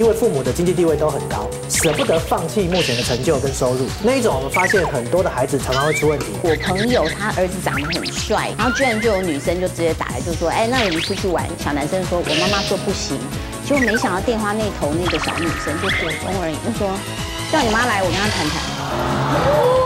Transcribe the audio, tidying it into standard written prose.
因为父母的经济地位都很高，舍不得放弃目前的成就跟收入。那一种我们发现很多的孩子常常会出问题。 我朋友他儿子长得很帅，然后居然就有女生就直接打来就说，哎，那我们出去玩。小男生说，我妈妈说不行。结果没想到电话那头那个小女生就国中而已，就说叫你妈来，我跟她谈谈。